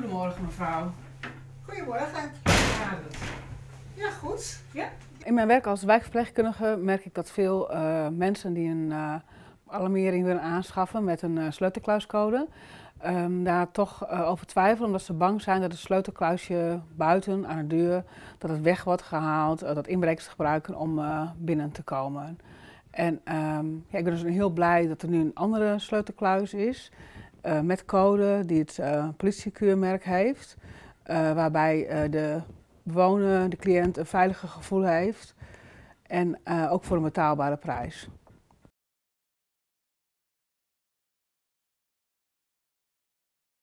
Goedemorgen mevrouw. Goedemorgen. Ja, goed. Ja? In mijn werk als wijkverpleegkundige merk ik dat veel mensen die een alarmering willen aanschaffen met een sleutelkluiscode, daar toch over twijfelen omdat ze bang zijn dat het sleutelkluisje buiten aan de deur, dat het weg wordt gehaald, dat inbrekers gebruiken om binnen te komen. En ja, ik ben dus heel blij dat er nu een andere sleutelkluis is met code die het politiekeurmerk heeft, waarbij de bewoner, de cliënt, een veiliger gevoel heeft en ook voor een betaalbare prijs.